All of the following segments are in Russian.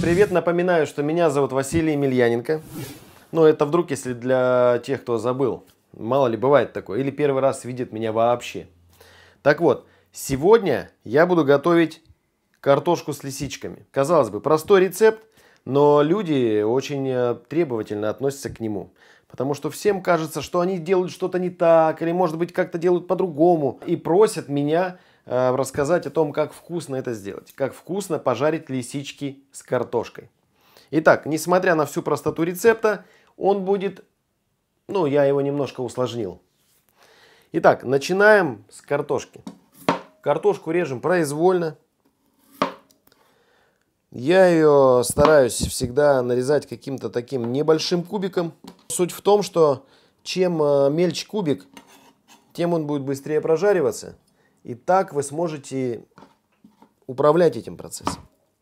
привет! Напоминаю, что меня зовут Василий Емельяненко. Ну, это вдруг, если для тех, кто забыл. Мало ли, бывает такое. Или первый раз видит меня вообще. Так вот, сегодня я буду готовить картошку с лисичками. Казалось бы, простой рецепт, но люди очень требовательно относятся к нему. Потому что всем кажется, что они делают что-то не так, или, может быть, как-то делают по-другому. И просят меня рассказать о том, как вкусно это сделать. Как вкусно пожарить лисички с картошкой. Итак, несмотря на всю простоту рецепта, он будет... Ну, я его немножко усложнил. Итак, начинаем с картошки. Картошку режем произвольно. Я ее стараюсь всегда нарезать каким-то таким небольшим кубиком. Суть в том, что чем мельче кубик, тем он будет быстрее прожариваться. И так вы сможете управлять этим процессом.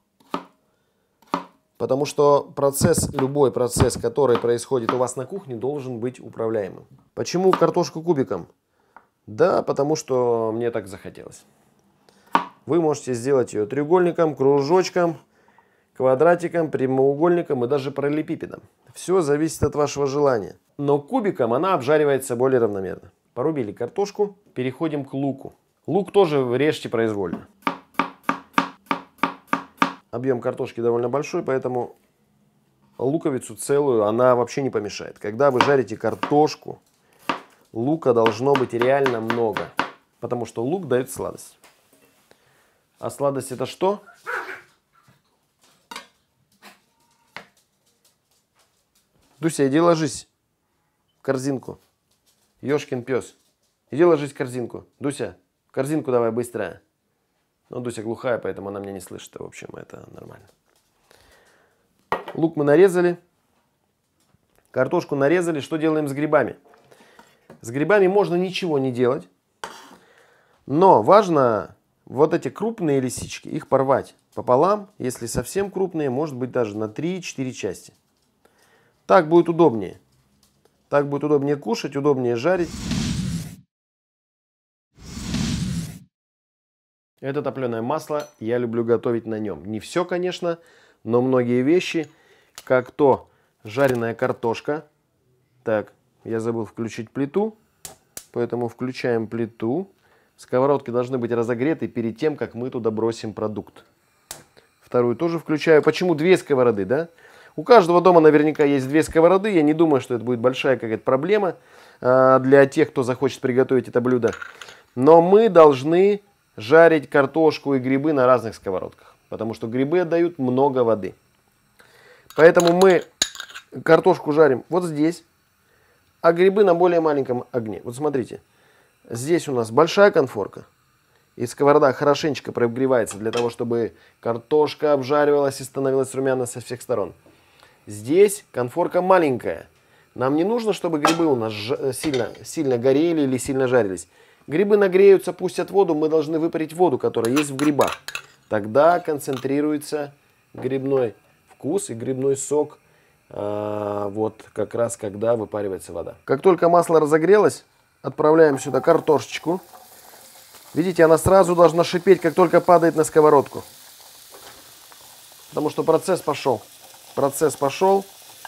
Потому что любой процесс, который происходит у вас на кухне, должен быть управляемым. Почему картошку кубиком? Да, потому что мне так захотелось. Вы можете сделать ее треугольником, кружочком, квадратиком, прямоугольником и даже параллелепипедом. Все зависит от вашего желания. Но кубиком она обжаривается более равномерно. Порубили картошку, переходим к луку. Лук тоже режьте произвольно. Объем картошки довольно большой, поэтому луковицу целую она вообще не помешает. Когда вы жарите картошку, лука должно быть реально много. Потому что лук дает сладость. А сладость это что? Дуся, иди ложись в корзинку. Ёшкин пес. Иди ложись в корзинку. Дуся, в корзинку давай быстро. Ну, Дуся глухая, поэтому она меня не слышит. В общем, это нормально. Лук мы нарезали. Картошку нарезали. Что делаем с грибами? С грибами можно ничего не делать. Но важно вот эти крупные лисички, их порвать пополам. Если совсем крупные, может быть даже на 3-4 части. Так будет удобнее. Так будет удобнее кушать, удобнее жарить. Это топленое масло, я люблю готовить на нем. Не все, конечно, но многие вещи, как то жареная картошка. Так, я забыл включить плиту, поэтому включаем плиту. Сковородки должны быть разогреты перед тем, как мы туда бросим продукт. Вторую тоже включаю. Почему две сковороды, да? У каждого дома наверняка есть две сковороды. Я не думаю, что это будет большая какая-то проблема для тех, кто захочет приготовить это блюдо. Но мы должны жарить картошку и грибы на разных сковородках. Потому что грибы отдают много воды. Поэтому мы картошку жарим вот здесь, а грибы на более маленьком огне. Вот смотрите, здесь у нас большая конфорка. И сковорода хорошенечко прогревается для того, чтобы картошка обжаривалась и становилась румяной со всех сторон. Здесь конфорка маленькая. Нам не нужно, чтобы грибы у нас сильно горели или сильно жарились. Грибы нагреются, пустят воду, мы должны выпарить воду, которая есть в грибах. Тогда концентрируется грибной вкус и грибной сок, вот как раз когда выпаривается вода. Как только масло разогрелось, отправляем сюда картошечку. Видите, она сразу должна шипеть, как только падает на сковородку. Потому что процесс пошел. Процесс пошел.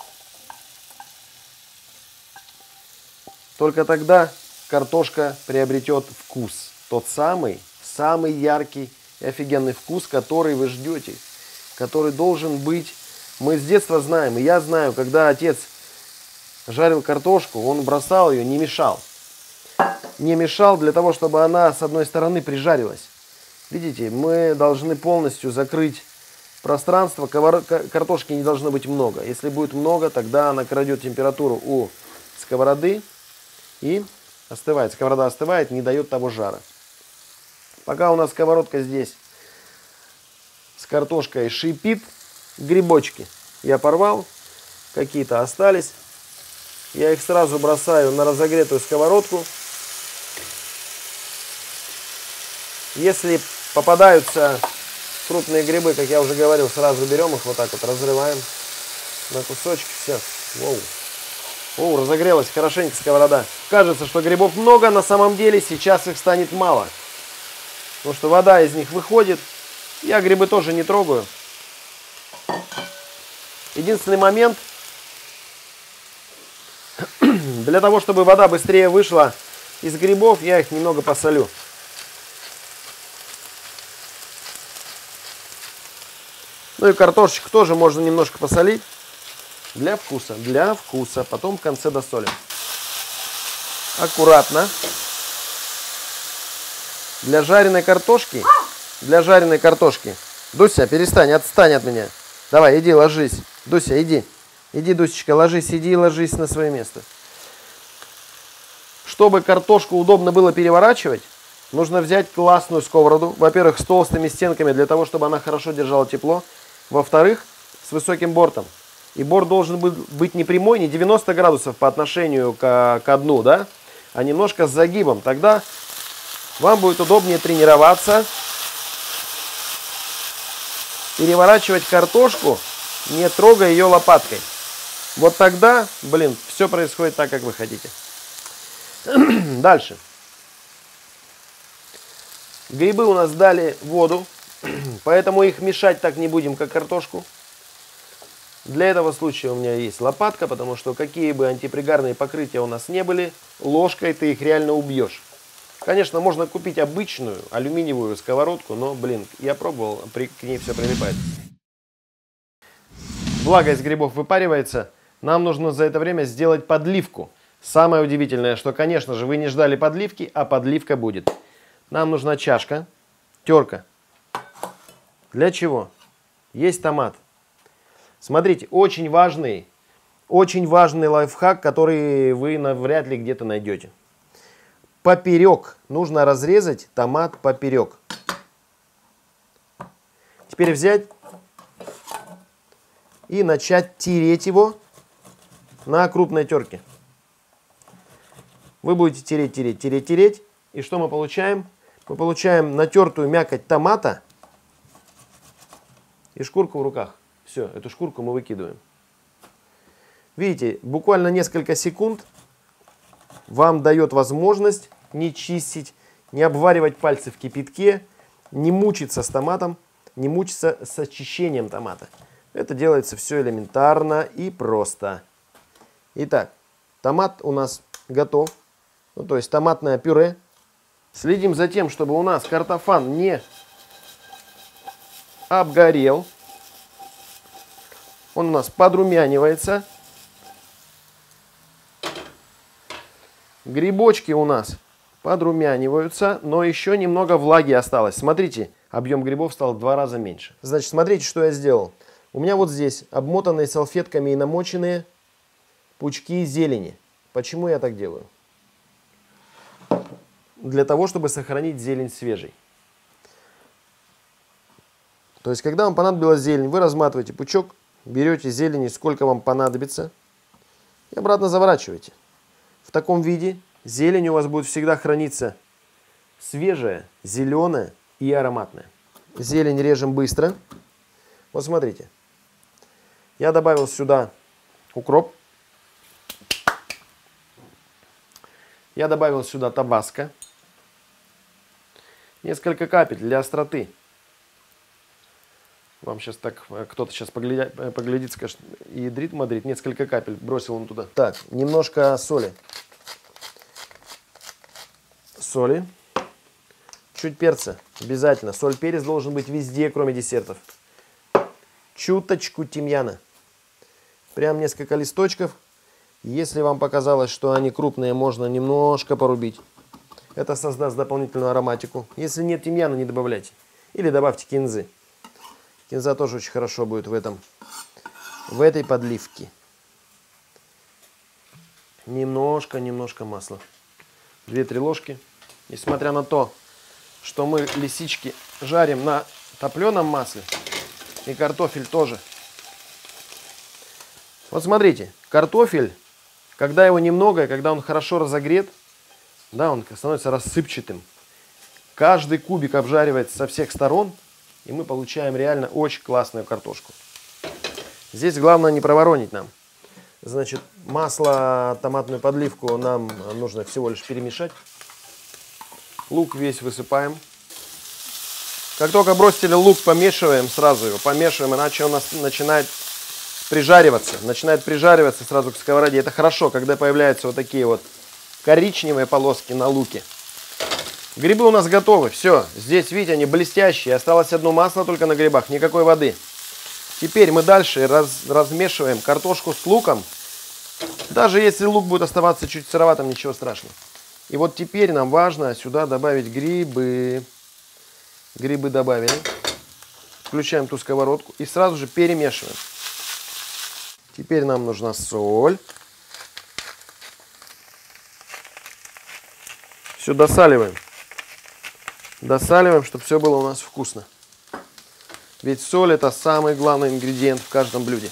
Только тогда картошка приобретет вкус. Тот самый яркий и офигенный вкус, который вы ждете. Который должен быть. Мы с детства знаем, и я знаю, когда отец жарил картошку, он бросал ее, не мешал. Не мешал для того, чтобы она с одной стороны прижарилась. Видите, мы должны полностью закрыть пространство. Картошки не должно быть много. Если будет много, тогда она крадет температуру у сковороды и остывает. Сковорода остывает, не дает того жара. Пока у нас сковородка здесь с картошкой шипит, грибочки я порвал, какие-то остались. Я их сразу бросаю на разогретую сковородку. Если попадаются крупные грибы, как я уже говорил, сразу берем их вот так вот, разрываем на кусочки. Все. Воу. О, разогрелась хорошенько сковорода. Кажется, что грибов много, на самом деле сейчас их станет мало. Потому что вода из них выходит. Я грибы тоже не трогаю. Единственный момент, для того, чтобы вода быстрее вышла из грибов, я их немного посолю. Ну и картошечку тоже можно немножко посолить. Для вкуса, для вкуса. Потом в конце досолим. Аккуратно. Для жареной картошки, Дуся, перестань, отстань от меня. Давай, иди, ложись. Дуся, иди. Иди, Дусечка, ложись, иди, ложись на свое место. Чтобы картошку удобно было переворачивать, нужно взять классную сковороду. Во-первых, с толстыми стенками, для того, чтобы она хорошо держала тепло. Во-вторых, с высоким бортом. И борт должен быть не прямой, не 90 градусов по отношению к дну, да, а немножко с загибом. Тогда вам будет удобнее тренироваться, переворачивать картошку, не трогая ее лопаткой. Вот тогда, блин, все происходит так, как вы хотите. Дальше. Грибы у нас дали воду, поэтому их мешать так не будем, как картошку. Для этого случая у меня есть лопатка, потому что какие бы антипригарные покрытия у нас не были, ложкой ты их реально убьешь. Конечно, можно купить обычную алюминиевую сковородку, но, блин, я пробовал, к ней все прилипает. Влага из грибов выпаривается, нам нужно за это время сделать подливку. Самое удивительное, что, конечно же, вы не ждали подливки, а подливка будет. Нам нужна чашка, терка. Для чего? Есть томат. Смотрите, очень важный лайфхак, который вы навряд ли где-то найдете. Поперек. Нужно разрезать томат поперек. Теперь взять и начать тереть его на крупной терке. Вы будете тереть. И что мы получаем? Мы получаем натертую мякоть томата и шкурку в руках. Все, эту шкурку мы выкидываем. Видите, буквально несколько секунд вам дает возможность не чистить, не обваривать пальцы в кипятке, не мучиться с томатом, не мучиться с очищением томата. Это делается все элементарно и просто. Итак, томат у нас готов. Ну, то есть томатное пюре. Следим за тем, чтобы у нас картофан не обгорел. Он у нас подрумянивается. Грибочки у нас подрумяниваются, но еще немного влаги осталось. Смотрите, объем грибов стал в 2 раза меньше. Значит, смотрите, что я сделал. У меня вот здесь обмотанные салфетками и намоченные пучки зелени. Почему я так делаю? Для того, чтобы сохранить зелень свежей. То есть, когда вам понадобилась зелень, вы разматываете пучок, берете зелени, сколько вам понадобится, и обратно заворачиваете. В таком виде зелень у вас будет всегда храниться свежая, зеленая и ароматная. Зелень режем быстро. Вот смотрите. Я добавил сюда укроп. Я добавил сюда табаско. Несколько капель для остроты. Вам сейчас так, кто-то сейчас поглядит, скажет, ядрит Мадрид, несколько капель бросил он туда. Так, немножко соли. Чуть перца, обязательно. Соль, перец должен быть везде, кроме десертов. Чуточку тимьяна. Прям несколько листочков. Если вам показалось, что они крупные, можно немножко порубить. Это создаст дополнительную ароматику. Если нет тимьяна, не добавляйте. Или добавьте кинзы. Кинза тоже очень хорошо будет в этой подливке. Немножко масла. 2-3 ложки. Несмотря на то, что мы лисички жарим на топленом масле, и картофель тоже. Вот смотрите, картофель, когда его немного, и когда он хорошо разогрет, да, он становится рассыпчатым. Каждый кубик обжаривается со всех сторон, и мы получаем реально очень классную картошку. Здесь главное не проворонить нам. Значит, масло, томатную подливку нам нужно всего лишь перемешать. Лук весь высыпаем. Как только бросили лук, помешиваем сразу его. Помешиваем, иначе он начинает прижариваться. Начинает прижариваться сразу к сковороде. Это хорошо, когда появляются вот такие вот коричневые полоски на луке. Грибы у нас готовы. Все. Здесь, видите, они блестящие. Осталось одно масло только на грибах. Никакой воды. Теперь мы дальше размешиваем картошку с луком. Даже если лук будет оставаться чуть сыроватым, ничего страшного. И вот теперь нам важно сюда добавить грибы. Грибы добавили. Включаем ту сковородку и сразу же перемешиваем. Теперь нам нужна соль. Все досаливаем. Досаливаем, чтобы все было у нас вкусно. Ведь соль — это самый главный ингредиент в каждом блюде.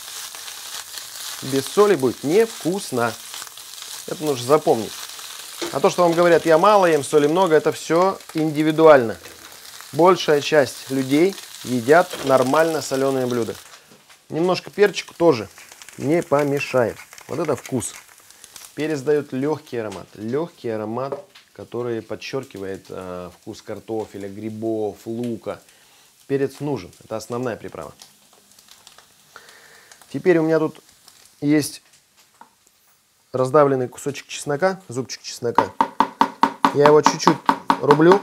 Без соли будет невкусно. Это нужно запомнить. А то, что вам говорят, я мало ем, соли много, это все индивидуально. Большая часть людей едят нормально соленые блюда. Немножко перчику тоже не помешает. Вот это вкус. Перец дает легкий аромат, который подчеркивает вкус картофеля, грибов, лука. Перец нужен, это основная приправа. Теперь у меня тут есть раздавленный кусочек чеснока, зубчик чеснока. Я его чуть-чуть рублю.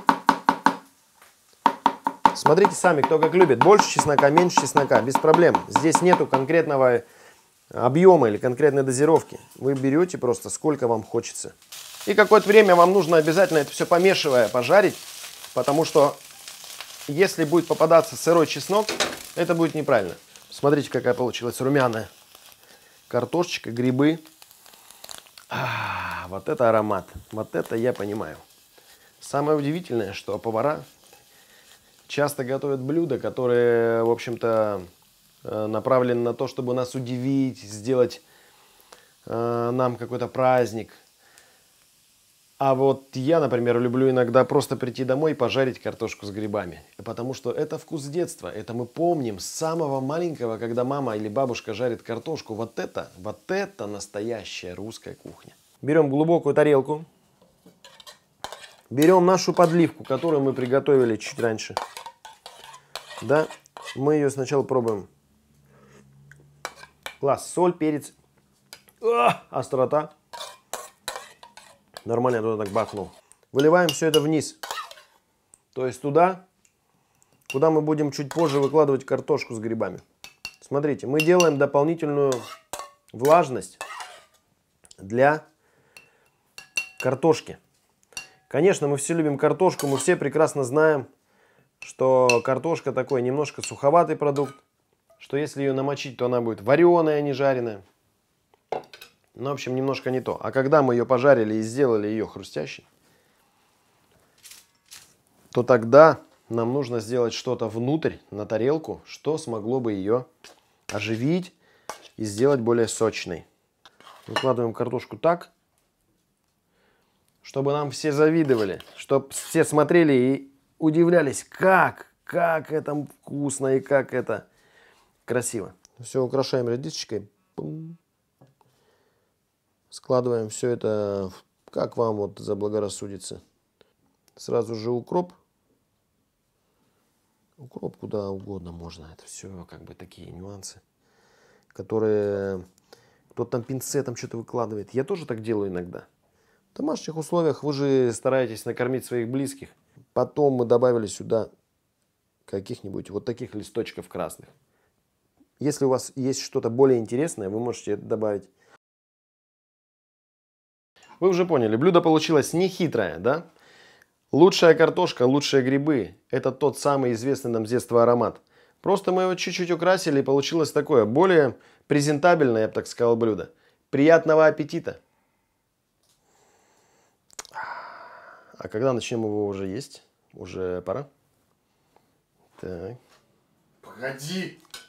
Смотрите сами, кто как любит. Больше чеснока, меньше чеснока, без проблем. Здесь нету конкретного объема или конкретной дозировки. Вы берете просто сколько вам хочется. И какое-то время вам нужно обязательно это все помешивая пожарить, потому что если будет попадаться сырой чеснок, это будет неправильно. Смотрите, какая получилась румяная картошечка, грибы. Вот это аромат. Вот это я понимаю. Самое удивительное, что повара часто готовят блюда, которые, в общем-то, направлены на то, чтобы нас удивить, сделать нам какой-то праздник. А вот я, например, люблю иногда просто прийти домой и пожарить картошку с грибами. Потому что это вкус детства. Это мы помним с самого маленького, когда мама или бабушка жарит картошку. Вот это настоящая русская кухня. Берем глубокую тарелку. Берем нашу подливку, которую мы приготовили чуть раньше. Да, мы ее сначала пробуем. Класс. Соль, перец. Острота. Нормально я туда так бахнул. Выливаем все это вниз. То есть туда, куда мы будем чуть позже выкладывать картошку с грибами. Смотрите, мы делаем дополнительную влажность для картошки. Конечно, мы все любим картошку, мы все прекрасно знаем, что картошка такой немножко суховатый продукт, что если ее намочить, то она будет вареная, а не жареная. Ну, в общем, немножко не то. А когда мы ее пожарили и сделали ее хрустящей, то тогда нам нужно сделать что-то внутрь, на тарелку, что смогло бы ее оживить и сделать более сочной. Выкладываем картошку так, чтобы нам все завидовали, чтобы все смотрели и удивлялись, как это вкусно и как это красиво. Все украшаем редисочкой. Складываем все это, как вам вот заблагорассудится. Сразу же укроп. Укроп куда угодно можно. Это все как бы такие нюансы, которые кто-то там пинцетом что-то выкладывает. Я тоже так делаю иногда. В домашних условиях вы же стараетесь накормить своих близких. Потом мы добавили сюда каких-нибудь вот таких листочков красных. Если у вас есть что-то более интересное, вы можете это добавить. Вы уже поняли, блюдо получилось нехитрое, да? Лучшая картошка, лучшие грибы – это тот самый известный нам с детства аромат. Просто мы его чуть-чуть украсили, и получилось такое более презентабельное, я бы так сказал, блюдо. Приятного аппетита! А когда начнем его уже есть? Уже пора? Так. Погоди!